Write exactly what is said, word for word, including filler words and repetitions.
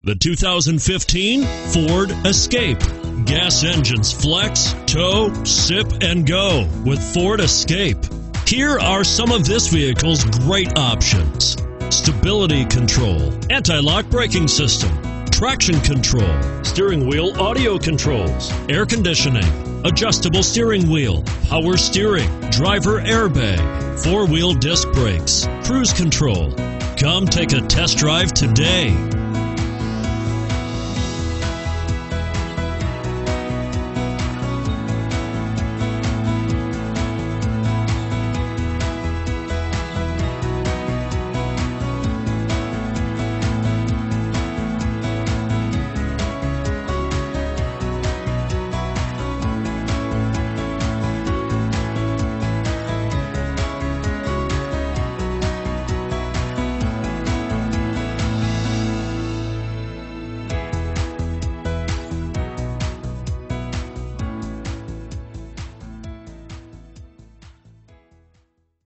The two thousand fifteen Ford Escape. Gas engines flex, tow, sip, and go with Ford Escape. Here are some of this vehicle's great options: stability control, anti-lock braking system, traction control, steering wheel audio controls, air conditioning, adjustable steering wheel, power steering, driver airbag, four-wheel disc brakes, cruise control. Come take a test drive today.